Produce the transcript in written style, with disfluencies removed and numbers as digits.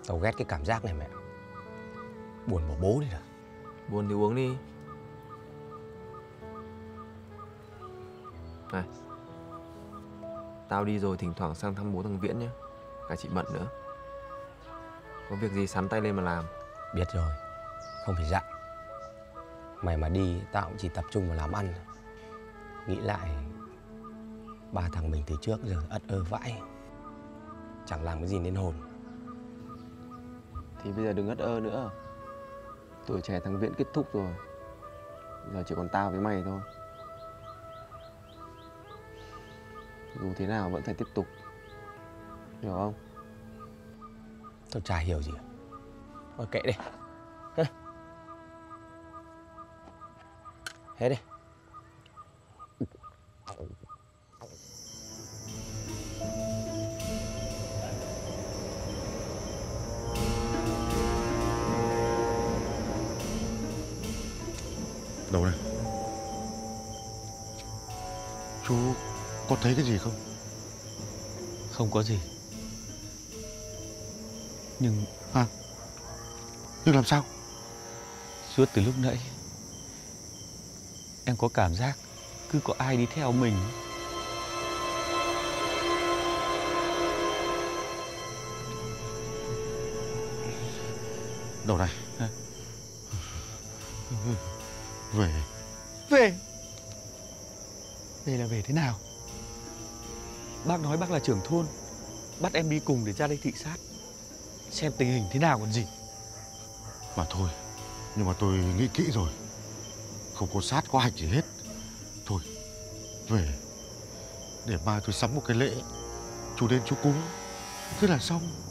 Tao ghét cái cảm giác này mẹ. Buồn bỏ bố đi rồi. Buồn thì uống đi. Này, tao đi rồi thỉnh thoảng sang thăm bố thằng Viễn nhé. Cả chị Mận nữa. Có việc gì sắn tay lên mà làm. Biết rồi, không phải dặn. Mày mà đi tao cũng chỉ tập trung vào làm ăn. Nghĩ lại ba thằng mình từ trước giờ ất ơ vãi, chẳng làm cái gì nên hồn. Thì bây giờ đừng ất ơ nữa. Tuổi trẻ thằng Viễn kết thúc rồi. Giờ chỉ còn tao với mày thôi. Dù thế nào vẫn phải tiếp tục. Hiểu không? Tao chả hiểu gì. Thôi kệ đi. Hết đi. Đâu này? Chú có thấy cái gì không? Không có gì. Nhưng Nhưng làm sao? suốt từ lúc nãy em có cảm giác cứ có ai đi theo mình. Đâu này? Về. Về là về thế nào? Bác nói bác là trưởng thôn, bắt em đi cùng để ra đây thị sát, xem tình hình thế nào còn gì. Mà thôi, nhưng mà tôi nghĩ kỹ rồi. Không có sát có hạch gì hết. Thôi, về. Để mai tôi sắm một cái lễ. Chú đến chú cúng. Thế là xong.